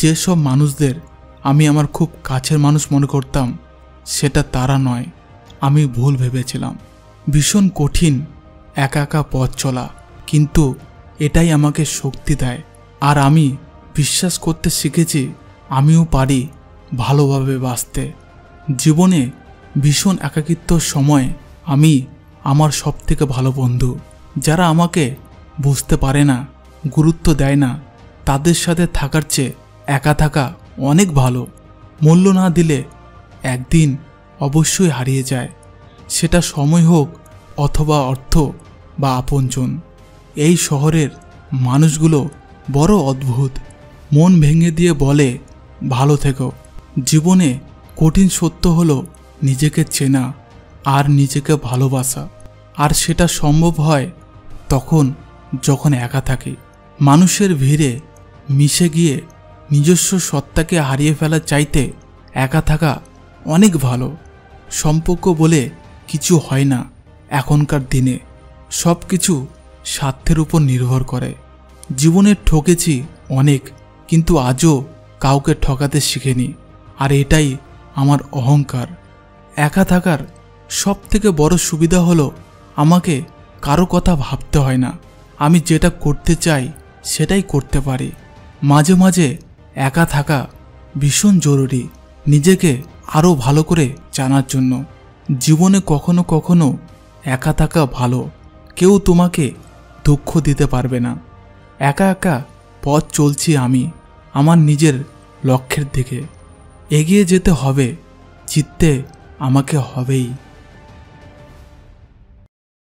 যেসব মানুষদের আমি আমার খুব কাছের মানুষ মনে করতাম সেটা তারা নয়, আমি ভুল ভেবেছিলাম। ভীষণ কঠিন একা একা পথ চলা, কিন্তু এটাই আমাকে শক্তি দেয়। আর আমি বিশ্বাস করতে শিখেছি আমিও পারি ভালোভাবে বাঁচতে। জীবনে ভীষণ একাকিত্বর সময় আমি আমার সবথেকে ভালো বন্ধু, যারা আমাকে বুঝতে পারে না, গুরুত্ব দেয় না, তাদের সাথে থাকার চেয়ে একা থাকা অনেক ভালো। মূল্য না দিলে একদিন অবশ্যই হারিয়ে যায়, সেটা সময় হোক অথবা অর্থ বা আপনজন। এই শহরের মানুষগুলো বড় অদ্ভুত, মন ভেঙে দিয়ে বলে ভালো থেকো। জীবনে কঠিন সত্য হলো নিজেকে চেনা আর নিজেকে ভালোবাসা, আর সেটা সম্ভব হয় তখন যখন একা থাকি। মানুষের ভিড়ে মিশে গিয়ে নিজস্ব সত্তাকে হারিয়ে ফেলার চাইতে একা থাকা অনেক ভালো। সম্পর্ক বলে কিছু হয় না এখনকার দিনে, সব কিছু স্বার্থের উপর নির্ভর করে। জীবনে ঠকেছি অনেক, কিন্তু আজও কাউকে ঠকাতে শিখিনি, আর এটাই আমার অহংকার। একা থাকার সব থেকে বড় সুবিধা হলো আমাকে কারো কথা ভাবতে হয় না, আমি যেটা করতে চাই সেটাই করতে পারি। মাঝে মাঝে একা থাকা ভীষণ জরুরি নিজেকে আরও ভালো করে জানার জন্য। জীবনে কখনো কখনো একা থাকা ভালো, কেউ তোমাকে দুঃখ দিতে পারবে না। একা একা পথ চলছি আমি আমার নিজের লক্ষ্যের দিকে, এগিয়ে যেতে হবে, জিততে আমাকে হবেই।